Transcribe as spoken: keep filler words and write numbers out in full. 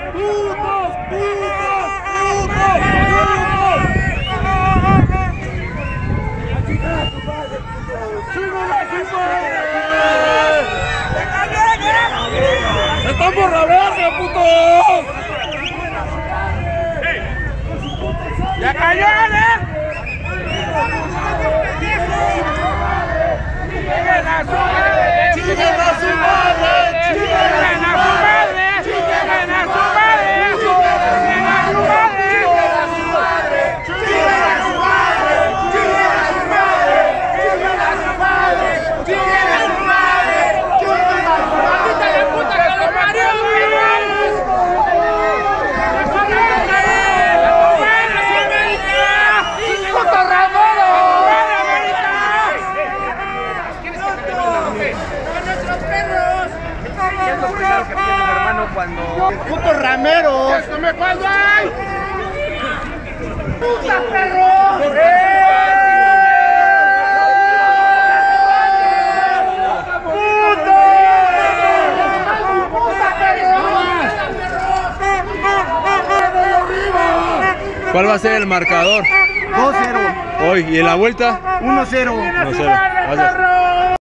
¡Putos! ¡Putos! ¡Putos! ¡Están por la verga, putos! ¡Ya cayó, eh! ¡Chinguen a su madre! ¡Chinguen a su madre! ¡Chinguen a su madre! ¡Chinguen a su madre! ¡Chinguen a su madre! ¡Chinguen a su madre! ¡Chinguen a su madre! ¡Chinguen a su madre! ¡Chinguen a su madre! ¡Chinguen a su madre! ¡Maldita la puta Calamario! Cuando... ¡Putos rameros! ¡Déjame cuando hay! ¡Puta perro! ¡Puto! ¡Puta perro! ¿Cuál va a ser el marcador? dos cero. Hoy, ¿y en la vuelta? uno cero. uno cero. Gracias.